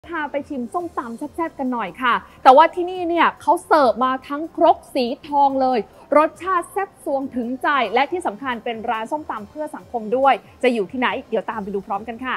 พาไปชิมส้มตำแซ่บๆกันหน่อยค่ะแต่ว่าที่นี่เนี่ยเขาเสิร์ฟมาทั้งครกสีทองเลยรสชาติแซ่บซวงถึงใจและที่สำคัญเป็นร้านส้มตำเพื่อสังคมด้วยจะอยู่ที่ไหนเดี๋ยวตามไปดูพร้อมกันค่ะ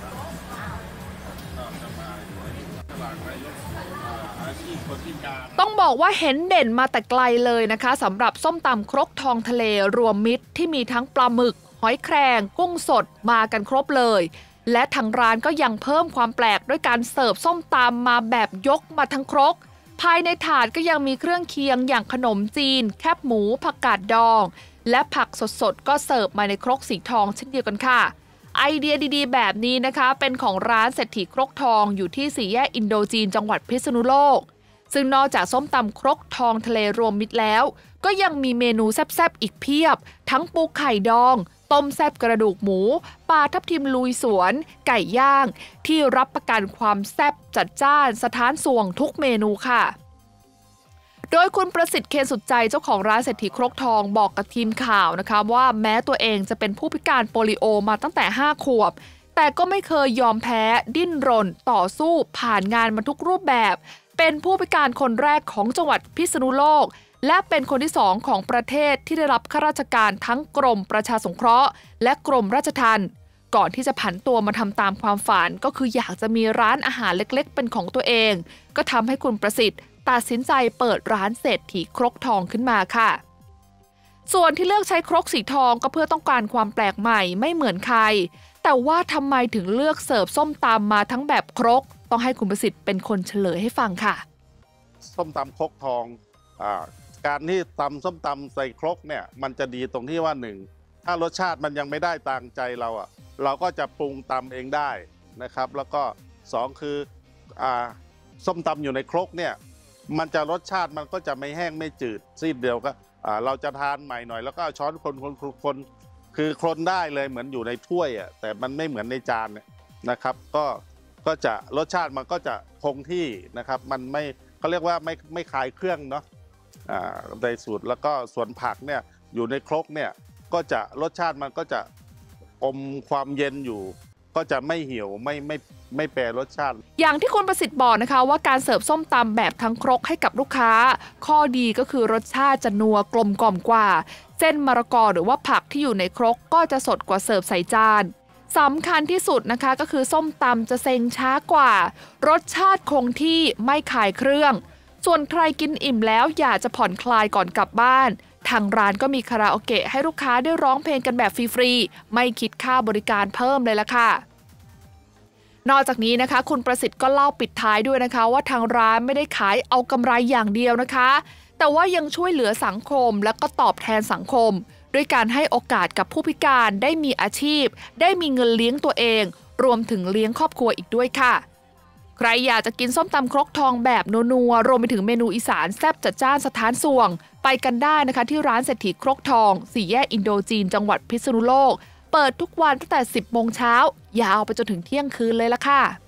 ต้องบอกว่าเห็นเด่นมาแต่ไกลเลยนะคะสำหรับส้มตำครกทองทะเลรวมมิตรที่มีทั้งปลาหมึกหอยแครงกุ้งสดมากันครบเลยและทางร้านก็ยังเพิ่มความแปลกด้วยการเสิร์ฟส้มตำมาแบบยกมาทั้งครกภายในถาดก็ยังมีเครื่องเคียงอย่างขนมจีนแคบหมูผักกาดดองและผักสดๆก็เสิร์ฟมาในครกสีทองเช่นเดียวกันค่ะไอเดียดีๆแบบนี้นะคะเป็นของร้านเศรษฐีครกทองอยู่ที่สี่แยกอินโดจีนจังหวัดพิษณุโลกซึ่งนอกจากส้มตำครกทองทะเลรวมมิตรแล้วก็ยังมีเมนูแซ่บๆอีกเพียบทั้งปูไข่ดองต้มแซ่บกระดูกหมูปลาทับทิมลุยสวนไก่ย่างที่รับประกันความแซ่บจัดจ้านสถานส่วงทุกเมนูค่ะโดยคุณประสิทธิ์เคนสุดใจเจ้าของร้านเศรษฐีครกทองบอกกับทีมข่าวนะคะว่าแม้ตัวเองจะเป็นผู้พิการโปลิโอมาตั้งแต่5 ขวบแต่ก็ไม่เคยยอมแพ้ดิ้นรนต่อสู้ผ่านงานมาทุกรูปแบบเป็นผู้พิการคนแรกของจังหวัดพิษณุโลกและเป็นคนที่2ของประเทศที่ได้รับข้าราชการทั้งกรมประชาสงเคราะห์และกรมราชทัณฑ์ก่อนที่จะผันตัวมาทำตามความฝันก็คืออยากจะมีร้านอาหารเล็กๆเป็นของตัวเองก็ทำให้คุณประสิทธิ์ตัดสินใจเปิดร้านเศรษฐีครกทองขึ้นมาค่ะส่วนที่เลือกใช้ครกสีทองก็เพื่อต้องการความแปลกใหม่ไม่เหมือนใครแต่ว่าทำไมถึงเลือกเสิร์ฟส้มตำมาทั้งแบบครกต้องให้คุณประสิทธิ์เป็นคนเฉลยให้ฟังค่ะส้มตำครกทองการที่ตำส้มตำใส่ครกเนี่ยมันจะดีตรงที่ว่า1ถ้ารสชาติมันยังไม่ได้ตามใจเราเราก็จะปรุงตำเองได้นะครับแล้วก็2คือส้มตำอยู่ในครกเนี่ยมันจะรสชาติมันก็จะไม่แห้งไม่จืดซีดเดียวก็เราจะทานใหม่หน่อยแล้วก็ช้อนคนคือคนได้เลยเหมือนอยู่ในถ้วยแต่มันไม่เหมือนในจานนะครับก็จะรสชาติมันก็จะคงที่นะครับมันไม่เขาเรียกว่าไม่คลายเครื่องเนาะในสูตรแล้วก็ส่วนผักเนี่ยอยู่ในครกเนี่ยก็จะรสชาติมันก็จะอมความเย็นอยู่ก็จะไม่เหี่ยวไม่แปรรสชาติอย่างที่คุณประสิทธิ์บอกนะคะว่าการเสิร์ฟส้มตำแบบทั้งครกให้กับลูกค้าข้อดีก็คือรสชาติจะนัวกลมกล่อมกว่าเส้นมะละกอหรือว่าผักที่อยู่ในครกก็จะสดกว่าเสิร์ฟใส่จานสำคัญที่สุดนะคะก็คือส้มตำจะเซ็งช้ากว่ารสชาติคงที่ไม่ขายเครื่องส่วนใครกินอิ่มแล้วอยากจะผ่อนคลายก่อนกลับบ้านทางร้านก็มีคาราโอเกะให้ลูกค้าได้ร้องเพลงกันแบบฟรีๆไม่คิดค่าบริการเพิ่มเลยล่ะค่ะนอกจากนี้นะคะคุณประสิทธิ์ก็เล่าปิดท้ายด้วยนะคะว่าทางร้านไม่ได้ขายเอากำไรอย่างเดียวนะคะแต่ว่ายังช่วยเหลือสังคมและก็ตอบแทนสังคมด้วยการให้โอกาสกับผู้พิการได้มีอาชีพได้มีเงินเลี้ยงตัวเองรวมถึงเลี้ยงครอบครัวอีกด้วยค่ะใครอยากจะกินส้มตำครกทองแบบนัวๆรวมไปถึงเมนูอีสานแซ่บจัดจ้านสถานส่วงไปกันได้นะคะที่ร้านเศรษฐีครกทองสี่แยกอินโดจีนจังหวัดพิษณุโลกเปิดทุกวันตั้งแต่ 10 โมงเช้ายาวไปจนถึงเที่ยงคืนเลยล่ะค่ะ